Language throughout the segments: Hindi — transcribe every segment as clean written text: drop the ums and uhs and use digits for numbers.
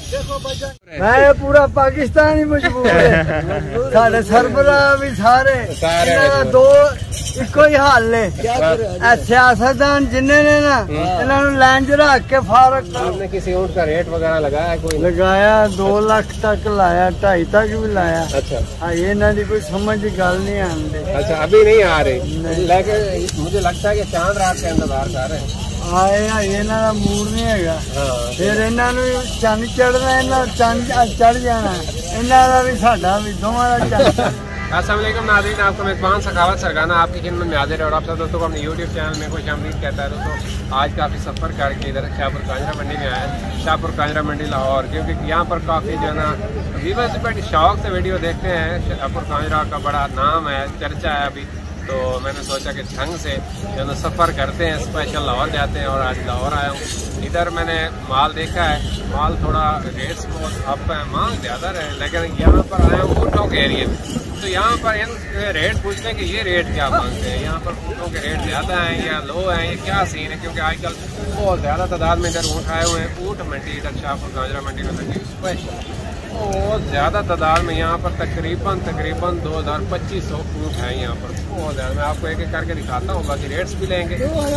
मैं पूरा पाकिस्तान ही मजबूर है। साढ़े सरबराह भी सारे दो इको ही हाल ने। सियासतदान जिन्हें ने ना इन्होंने लाइन च रख के फारक। आपने किसी ऊँट का रेट वगैरह लगाया? कोई लगाया 2 लाख तक लाया, 2.5 तक भी लाया। अच्छा हाँ, ये ना कोई समझ की गल नहीं आती। अच्छा अभी नहीं आ रही, लेकिन मुझे लगता है कि चांद रात के इंतजार कर रहे हैं। आए इन्हों मूड नहीं है। फिर इन्हों चंद चढ़ना, इन्हों चंद चढ़ जाना, इन्हों भी साडा भी दोवां दा चंद। अस्सलाम वालेकुम नाज़रीन, आपका मेज़बान सखावत सरगाना आपकी खिदमत में हाजिर है और आप सब दोस्तों को अपने यूट्यूब चैनल में खुशामदीद कहता है। दोस्तों आज काफ़ी सफ़र करके इधर शाहपुर कांजरा मंडी में आया है, शाहपुर कांजरा मंडी लाहौर, क्योंकि यहाँ पर काफ़ी जो है ना व्यूअर्स बड़े शौक से वीडियो देखते हैं। शाहपुर कांजरा का बड़ा नाम है, चर्चा है अभी, तो मैंने सोचा कि ढंग से जो ना सफ़र करते हैं, स्पेशल लाहौर जाते हैं और आज लाहौर आया हूँ। इधर मैंने माल देखा है, माल थोड़ा रेट्स बहुत अप है, मांग ज़्यादा रहे, लेकिन यहाँ पर आया हूँ ऊँटों के एरिए में, तो यहाँ पर इन रेट पूछते हैं कि ये रेट क्या मांगते हैं। यहाँ पर ऊँटों के रेट ज़्यादा हैं या लो हैं, ये क्या सीन है, क्योंकि आजकल बहुत ज़्यादा तादाद में इधर ऊँट आए हुए हैं। ऊँट मंडी इधर शाहपुर कांजरा मंडी में लगी स्पेशल बहुत ज़्यादा तादाद में, यहाँ पर तकरीबन 2500 ऊँट है यहाँ पर, बहुत ज़्यादा। मैं आपको एक एक करके दिखाता हूँ, बाकी रेट्स भी लेंगे।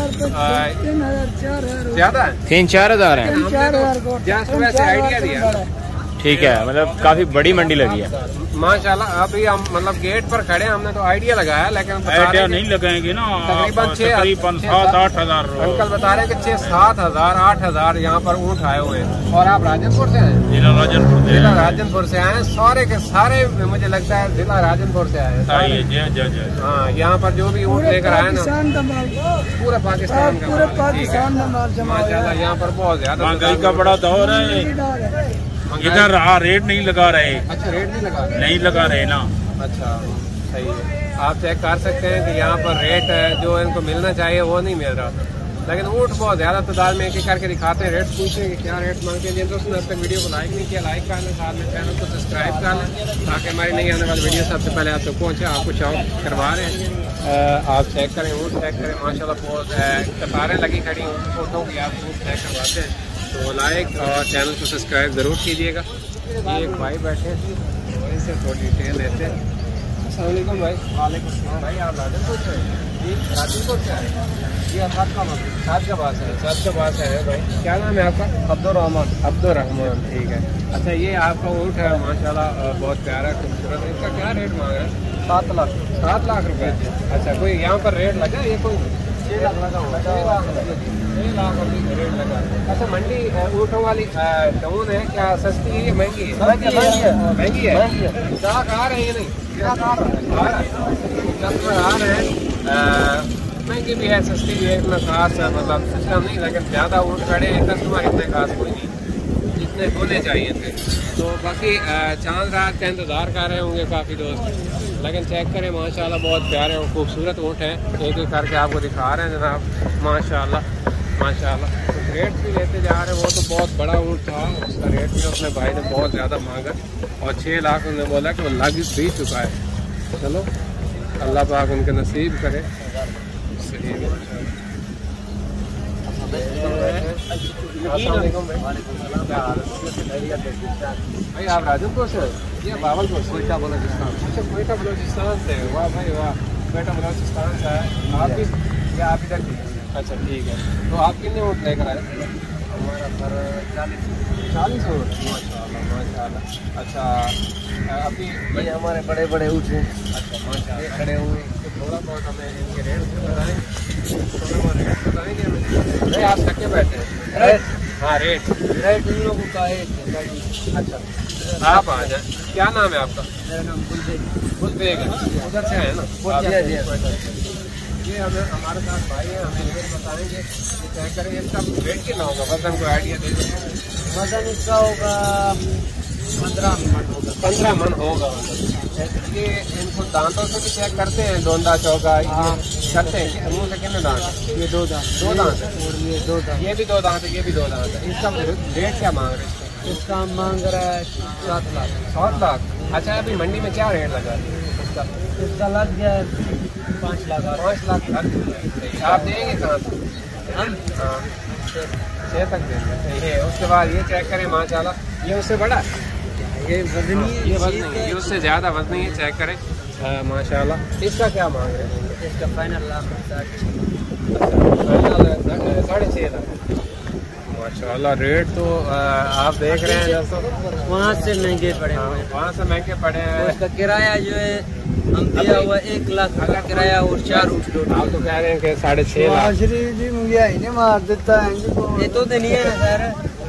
ज़्यादा है, 3-4 हज़ार है। जस्ट वैसे आइडिया दिया, ठीक है, मतलब काफी बड़ी मंडी लगी है माशाल्लाह। अभी हम मतलब गेट पर खड़े हैं, हमने तो आइडिया लगाया, लेकिन आइडिया नहीं लगाएंगे ना, तकरीबन 7-8 हज़ार। अंकल बता रहे हैं कि 6-7 हज़ार 8 हज़ार यहाँ पर ऊँट आए हुए हैं। और आप राजनपुर से हैं? जिला राजनपुर से आए हैं, सारे के सारे मुझे लगता है जिला राजनपुर से आए हैं। हाँ, यहाँ पर जो भी ऊँट लेकर आए ना पूरे पाकिस्तान का माशाल्लाह। यहाँ पर बहुत ज्यादा महंगाई का बड़ा दौर है, इधर रेट नहीं लगा रहे। अच्छा रेट नहीं लगा रहे ना। अच्छा सही है, आप चेक कर सकते हैं कि यहाँ पर रेट है जो इनको मिलना चाहिए वो नहीं मिल रहा, लेकिन ऊँट बहुत ज़्यादा तादाद में एक एक करके दिखाते हैं। रेट पूछें कि क्या रेट मांगते हैं। दोस्तों ने अब तक वीडियो को लाइक नहीं किया, लाइक कर लें, साथ में चैनल को सब्सक्राइब कर लें ताकि हमारी नई आने वाली वीडियो सबसे पहले आप तक पहुँचे। आपको शौक करवा रहे हैं, आप चेक करें, ऊँट चेक करें, माशाल्लाह बहुत कतारें लगी खड़ी ऊँटों की, आप ऊँट चेक करवाते हैं तो लाइक और चैनल को सब्सक्राइब ज़रूर कीजिएगा। ये एक भाई बैठे हैं, इनसे थोड़ी डिटेल लेते हैं। अस्सलाम वालेकुम भाई। वालेकुम अस्सलाम भाई, आप राजनपुर से जी? राजनपुर से आए जी? सात का बात है भाई। क्या नाम है आपका? अब्दुर्रहमान, ठीक है। अच्छा ये आपका ऊँट है माशाल्लाह बहुत प्यारा खूबसूरत, इसका क्या रेट मांग रहे हैं? 7 लाख रुपये। अच्छा कोई यहाँ पर रेट लगा? ये कोई 6 लाख लगा होगा, 6 लाख अभी रेट लगा। अच्छा मंडी ऊँटों वाली टाउन है, क्या सस्ती है या महंगी है? महंगी है। ग्राहक आ रहे हैं? नहीं कस्टमर आ रहे हैं, महंगी भी है सस्ती भी है, इतना खास मतलब सिस्टम नहीं, लेकिन ज़्यादा ऊँट खड़े हैं, कस्टमर इतने खास कोई नहीं जितने होने चाहिए थे। तो बाकी चांद रात का इंतज़ार कर रहे होंगे काफ़ी दोस्त, लेकिन चेक करें माशाल्लाह बहुत प्यारे और खूबसूरत ऊँट हैं। एक एक करके आपको दिखा रहे हैं जनाब, माशाल्लाह। रेट भी लेते जा रहे हैं, वो तो बहुत बड़ा ऊँट था, उसका रेट भी उसने भाई ने बहुत ज़्यादा मांगा और 6 लाख उन्होंने बोला कि वो लग भी चुका है। चलो अल्लाह पाक उनके नसीब करे। भाई आप राजनपुर से या बावलपुर से? कोयटा बलोचिस्तान। अच्छा कोयटा बलोचिस्तान से, वाह भाई वाह, कोयटा बलोचिस्तान से आए आप भी या आप इधर की? अच्छा ठीक है, तो आप कितने ऊँट लेकर आए? हमारा सर 40 ऊँट माशाल्लाह। अच्छा अभी ये हमारे बड़े ऊँट हैं। अच्छा माशाल्लाह खड़े हुए, तो थोड़ा बहुत हमें इनके रेट बताएँ, रेट बताएंगे हमें? आप थके बैठे हैं? हाँ रेट इन लोगों का है। अच्छा आप आ जाए, क्या नाम है आपका? मेरा नाम गुलबेग है, उधर से है ना? ये हमें हमारे साथ भाई है, हमें रेट बताएंगे कि क्या करें। इसका रेट कितना होगा, वजन को आइडिया दे दें? वजन इसका होगा 15 मन होगा। ये इनको दांतों से भी चेक करते हैं, दोंदा चौका करते हैं? मुँह से कितने दांत है? ये 2 दांत है और ये 2 दांत, ये भी 2 दांत है, ये भी 2 दांत है। इसका रेट क्या मांग रहे हैं? इसका मांग रहा है 7 लाख। अच्छा अभी मंडी में क्या रेट लगा इसका? लग गया 5 लाख। आप देंगे कहाँ? हम 6 तक देंगे। ये उसके बाद ये चेक करें माशाल्लाह, ये उससे बड़ा, ये वजनी है, ये वजन नहीं है, ये उससे ज़्यादा वजन नहीं है, चेक करें माशाल्लाह। इसका क्या मांग रहे हैं? इसका फाइनल लाख 6.5 लाख माशाल्लाह। रेट तो आप देख रहे हैं दोस्तों, वहाँ से महंगे पड़े हुए हैं, वहाँ से महंगे पड़े हैं। उसका किराया जो है हम दिया हुआ 1 लाख का किराया और 4 ऊँट आप तो कह रहे हैं कि 6.5 लाख। जी महंगाई ने मार देता है, ये तो नहीं है ना सर।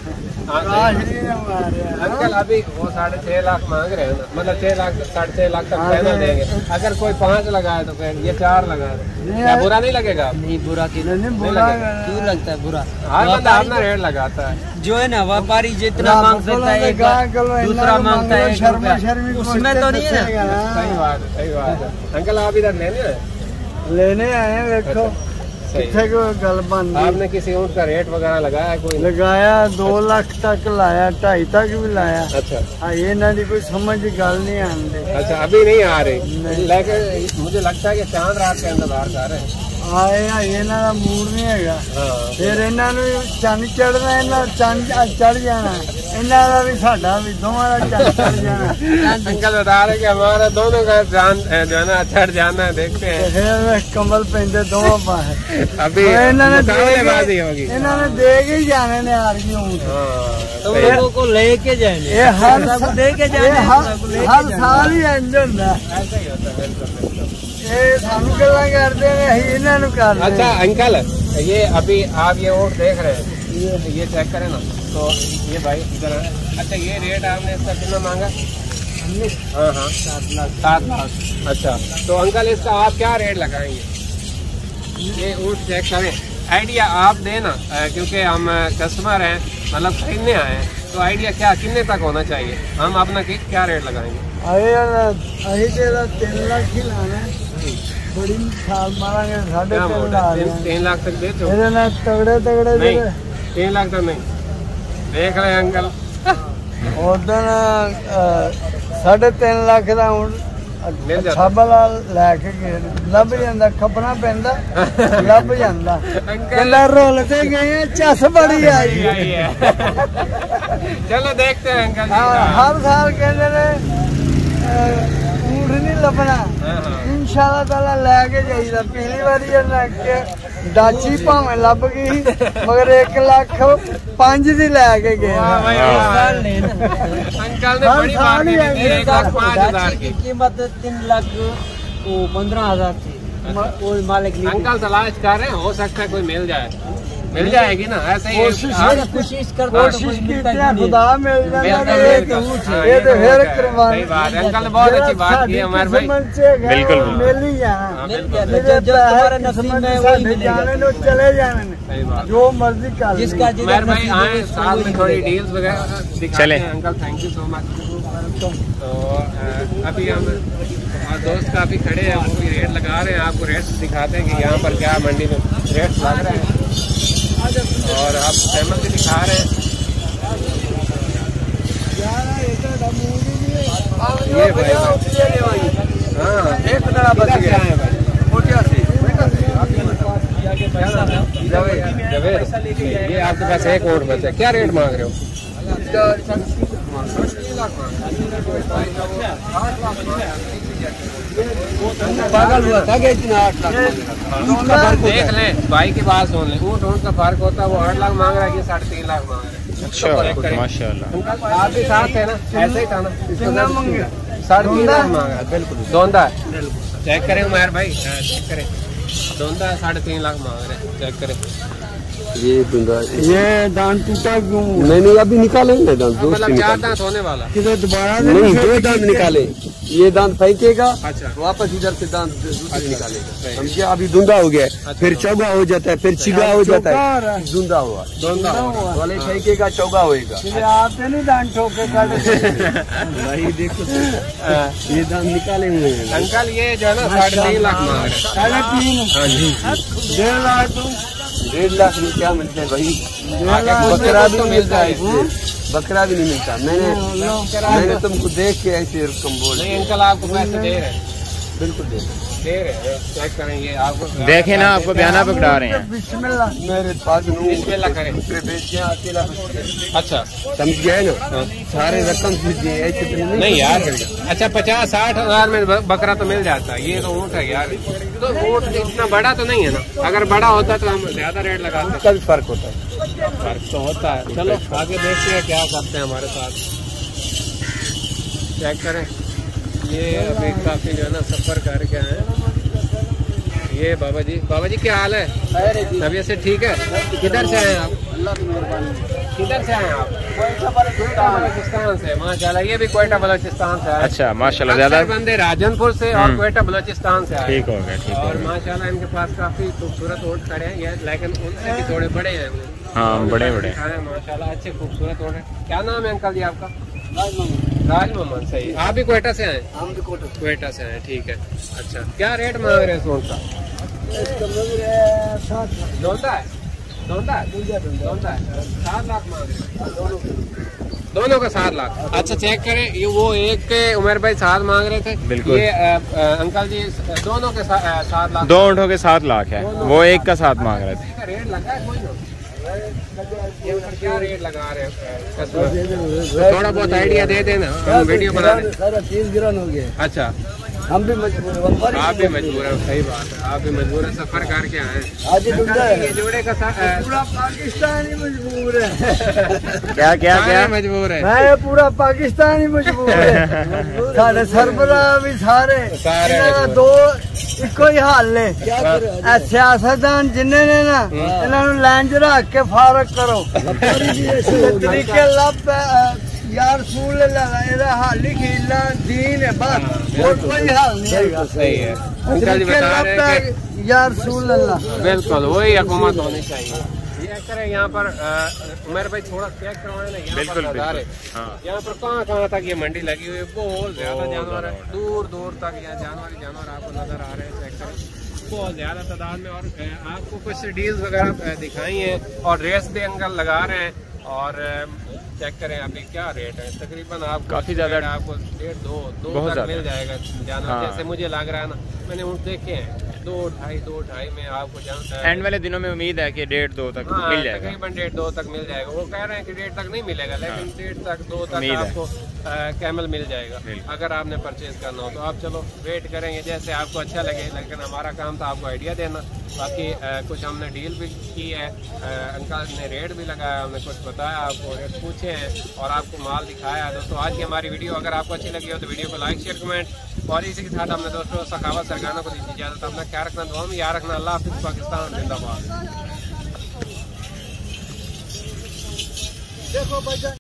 अंकल अभी वो 6.5 लाख मांग रहे हैं ना, मतलब 6 लाख 6.5 लाख तक फाइनल देंगे। अगर कोई 5 लगाए तो फिर ये 4 लगाए, क्या बुरा नहीं लगेगा? नहीं बुरा क्यों क्यों लगता है बुरा? हर बंदा अपना रेट लगाता है जो है ना, व्यापारी जितना मांग सकता है एक बार, दूसरा मांगता है 1 रुपया, उसमें तो नहीं है। सही बात है, सही बात है। अंकल आप इधर लेने आए हैं, देखो कितने को गल बन। आपने किसी ऊँट का रेट वगैरह लगाया? कोई लगाया 2 लाख तक लाया, 2.5 तक भी लाया। अच्छा हाँ, ये ना कोई समझ की गल नहीं आती। अच्छा अभी नहीं आ रही, लेकिन मुझे लगता है कि चांद रात के इंतजार कर रहे हैं। आए ਇਹਨਾਂ ਦਾ ਮੂਡ ਨਹੀਂ ਹੈਗਾ, ਫਿਰ ਇਹਨਾਂ ਨੂੰ ਚੰਨ ਚੜਨਾ, ਇਹਨਾਂ ਚੰਨ ਚੜ ਜਾਣਾ, ਇਹਨਾਂ ਦਾ ਵੀ ਸਾਡਾ ਵੀ ਦੋਵਾਂ ਦਾ ਚੰਨ ਚੜ जाना। अंकल बता रहे कि हमारा दोनों का जान जो है ना चढ़ जाना है, देखते हैं। फिर कमल पेंदे दोनों पासे अभी मुकाबलेबाजी होगी, इन्होंने दे के ही जाने ने हार की ऊँट, तो लोगों को लेके जाने, ये हर दे के जाने, हर साल ही इंज होता है। ऐसा ही होता है, बिल्कुल। ये सानू गल्लां करते हैं, इन्होंने कर। अच्छा अंकल, ये अभी आप ये ऊँट देख रहे हैं, ये चेक करें ना, तो ये भाई इधर। अच्छा ये रेट आपने इसका कितना मांगा? हाँ हाँ 7 लाख। अच्छा तो अंकल इसका आप क्या रेट लगाएंगे? ये ऊँट चेक करें, आइडिया आप देना, क्योंकि हम कस्टमर हैं, मतलब खरीदने आए हैं, तो आइडिया क्या कितने तक होना चाहिए? हम अपना क्या रेट लगाएंगे? अभी तेरा 3 लाख ही लाना है, बड़ी छाल मारांगे, 3.5 लाख। 3 लाख तक बेचो, तगड़े तगड़े नहीं 3 लाख तक नहीं। देख रहे हैं अंकल, उधर 3.5 लाख का मिल जाता। छाबला लैके गए, लभ जाता, खपना पैंदा लभ जाता, गल्ला रोलते गए, चस बड़ी आई है। चलो देखते हैं अंकल। हर साल कहते ने ऊँट नहीं लभना, इंशाल्लाह ताला लैके जाइदा। पिछली बारी डाची भावें लभ गई, मगर 1 लाख 5 दी लैके गए। अंकल ने बड़ी मार्केट दी, 1,05,000 की कीमत 3 लाख 15,000 थी। मालिक अंकल तलाश कर रहे हैं, हो सकता है कोई मिल जाए, मिल जाएगी ना, ऐसे ही कोशिश करते, कोशिश की खुदा मिल जाता है। ये तो फिर करवाना। सही बात है, अंकल ने बहुत अच्छी बात की है हमारे भाई। बिल्कुल मिल ही जाना, बिल्कुल तुम्हारे नसीब में वही मिलेगा, चले जाने, सही बात। जो मर्जी कर जिसका मेरे भाई आए साथ में थोड़ी डील्स वगैरह दिखाते हैं। Uncle thank you so much. तो अभी हम दोस्त काफी खड़े हैं, वो भी रेट लगा रहे हैं, आपको रेट दिखाते हैं कि यहाँ पर क्या मंडी में रेट लग रहे हैं, और आप फैमस भी दिखा रहे हैं। ये भाई हाँ एक बच गया है भाई, जवेद ये आपके पास एक ऊँट बचा, क्या रेट मांग रहे हो? पागल हुआ था कि इतना 8 लाख देख ले भाई की बात सुन ले, ऊँट का फर्क होता है। वो 8 लाख मांग रहा है, ये 3.5 लाख मांग रहा है। अच्छा माशाल्लाह। आप भी साथ है ना, ऐसे ही था ना, 3.5 लाख मांग रहा है। बिल्कुल धोंदा है, चेक करें उमर भाई, चेक करें, धोंदा 3.5 लाख मांग रहे हैं, चेक करें। ये दांत टूटा क्यों? नहीं अभी निकाले ना दांत, मतलब 4 दांत होने वाला, किधर दोबारा नहीं 2 दांत निकाले, ये दांत फेंकेगा, अच्छा वापस इधर से दांत निकालेगा। हम क्या अभी धुंधा हो गया है, फिर चौगा हो जाता है, फिर चिगा हो जाता है, धुंधा हुआ वाले फेंकेगा, चौगा होएगा। आप नहीं दांत ठोके भाई देखो ये दांत निकाले हुए हैं अंकल। ये जो है ना 3.5 लाख मांग रहे हैं। 1.5 लाख 1.5 लाख में क्या मिलता है भाई? बकरा भी मिलता है इससे, बकरा भी नहीं मिलता। मैंने तुमको देख के ऐसे रकम बोल, नहीं अंकल आपको पैसे दे रहे हैं, बिल्कुल दे रहे। दे रहे हैं, चेक करें ये आपको देखें ना, आपको बयाना पकड़ा रहे हैं। बिस्मिल्लाह मेरे पास बिस्मिल्लाह करें। अकेला अच्छा समझ गए ना, सारे रकम लीजिए ऐसे तो नहीं यार। अच्छा 50-60 हजार में बकरा तो मिल जाता है, ये तो ऊँट है यार। तो ऊँट इतना बड़ा तो नहीं है ना, अगर बड़ा होता तो हम ज्यादा रेट लगाते। कल फर्क होता है, फर्क तो होता है। चलो आगे देखते हैं क्या करते हैं हमारे साथ, चेक करें। ये अभी काफी जो है ना सफर करके आए हैं। ये बाबा जी क्या हाल है? तबीयत से ठीक है? किधर से आए आप? किधर से आए आप? क्वेटा बलोचिस्तान से। माशाल्लाह, ये भी क्वेटा बलोचिस्तान से आए। अच्छा माशाल्लाह, ज्यादा बंदे राजनपुर से और क्वेटा बलोचिस्तान से आए। ठीक हो गया, ठीक हो और गया। माशाल्लाह इनके पास काफी खूबसूरत ऊँट खड़े हैं, ये लेकिन उनसे भी थोड़े बड़े हैं। हाँ बड़े बड़े माशाल्लाह, अच्छे खूबसूरत ऊँट हैं। क्या नाम है अंकल जी आपका? राज मोहम्मद। सही। आप भी क्वेटा से आए? हम भी क्वेटा से आए, ठीक है। अच्छा क्या रेट मांग रहे हैं इस ऊँट का? दोनता है 7 लाख मांग रहे हैं दोनों का 7 लाख। अच्छा चेक करें, ये वो एक के उमर भाई 7 मांग रहे थे। बिल्कुल। ये अंकल जी दोनों के 7 लाख। 2 ऊँटों के 7 लाख है, वो एक का 7 मांग रहे थे। रेट लगा है कोई ना? ये क्या रेट लगा रहे हैं? थोड़ा बहुत आइडिया दे देना, हम वीडियो बना रहे हैं। सारा 30 गिरान हो गया। अच्छा हम भी मजबूर हैं, आप भी मजबूर हैं, सही बात है, आप भी मजबूर हैं, सफर करके आए हैं। आज ये जोड़े का पूरा पाकिस्तान ही मजबूर है। क्या क्या क्या? मजबूर है। मैं पूरा पाकिस्तान ही मजबूर है। साढ़े सरबराह भी सारे दो इको ही हाल ने। सियासतदान जिन्ने ने ना इन्होंने लैंज रख के फारक करो। तरीके लब यार सूल हाल ही खीलना दीन है, बस और कोई हाल नहीं है। सही है, अंकल जी बता रहे हैं कि यार सूल अल्लाह बिल्कुल वही हुकूमत होनी चाहिए। ये करें यहाँ पर उमर भाई थोड़ा चेक करवाए ना, यहाँ पर नज़ारे, यहाँ पर कहाँ तक ये मंडी लगी हुई है, बहुत ज्यादा जानवर है, दूर दूर तक यहाँ जानवर आपको नजर आ रहे हैं। चेक करें बहुत ज्यादा तादाद में, और आपको कुछ डील्स वगैरह दिखाई हैं और रेस भी अंकल लगा रहे हैं। और चेक करें अभी क्या रेट है, तकरीबन आपको काफी ज्यादा, आपको 1.5-2 तक मिल जाएगा जानवर। जैसे मुझे लग रहा है ना, मैंने ऊँट देखे हैं 2-2.5 में आपको एंड वाले दिनों में उम्मीद है कि 1.5-2 तक मिल जाएगा, तकरीबन 1.5-2 तक मिल जाएगा। वो कह रहे हैं कि 1.5 तक नहीं मिलेगा, लेकिन 1.5-2 तक आपको कैमल मिल जाएगा अगर आपने परचेज करना हो तो। आप चलो वेट करेंगे जैसे आपको अच्छा लगे, लेकिन हमारा काम था आपको आइडिया देना। बाकी कुछ हमने डील भी की है, अंकल ने रेट भी लगाया, हमने कुछ बताया आपको, रेट पूछे हैं और आपको माल दिखाया। दोस्तों आज की हमारी वीडियो अगर आपको अच्छी लगी हो तो वीडियो को लाइक शेयर कमेंट, और इसी के साथ हमने दोस्तों सखावत सरगाना को दीजिए इजाजत। अपना ख्याल रखना, दुआ में याद रखना। अल्लाह हाफिज़, पाकिस्तान जिंदाबाद।